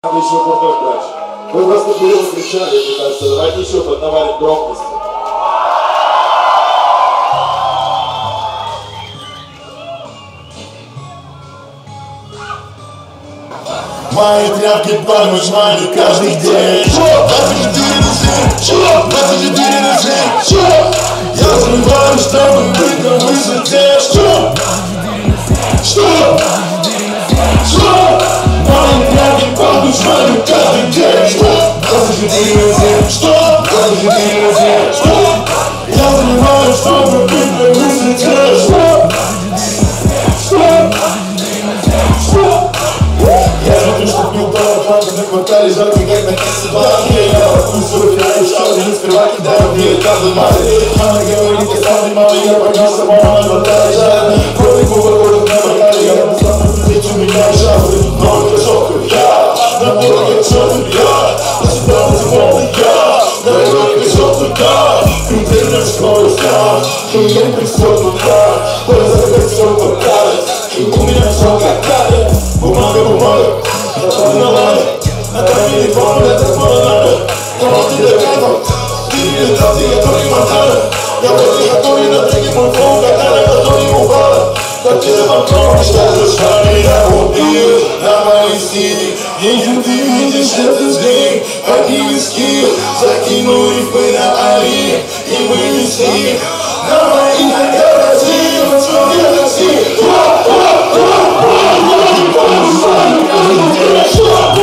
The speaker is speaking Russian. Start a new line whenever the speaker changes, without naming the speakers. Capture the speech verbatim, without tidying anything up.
Надо еще крутой дальше. Вы просто были кричали, мне кажется, давайте еще поднавали громкости.
Мои тряпки помочь каждый день. двадцать четыре на семь, двадцать четыре на семь. Я забываю, чтобы быть на высоте. Что? Что? Что? Мои тряпки помочь каждый день. Что? двадцать четыре на семь. Что? двадцать четыре на семь. Что? Я забываю, чтобы быть на высоте. Что? Что? Что? Я смотрю, что пил парапанка на квартале, жарко, как на Касабанке. Я пропустил финал, шаг, не скрывай, кидаю мне каждый мать. Она говорит, я сам не мама, я поднялся, мама на квартале, жарко. Кроме поворотов на квартале, я на самом плечу меня жабры. Новый кошок, я, на дороге черный, я, на сюда вызывал, я, дорогой кошок, туда, крутый скорость, я, и мне присел туда, позади все попадает, и у меня все как кадет. Бумага, бумага, на налade, на телефон, это снова надо. Но вот ты доказал, ты не дал, ты готовый мотор. Я вроде готовый на треке мой фон, когда на готове упала. Так ты запомнил, что же шаг меня убил на моей стене. Если ты видишь этот день, одни виски, закинул рифы на али и вынеси. На мои гарантии, на свои гарантии.